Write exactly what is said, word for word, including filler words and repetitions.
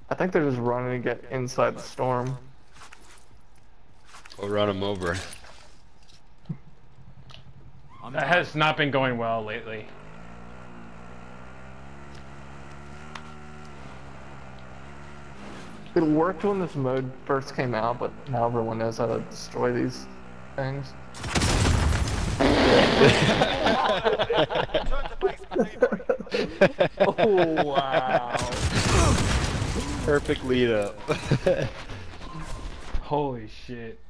I think they're just running to get inside the storm. We'll run them over. That has not been going well lately. It worked when this mode first came out, but now everyone knows how to destroy these things. Oh, wow. Perfect lead up. Holy shit.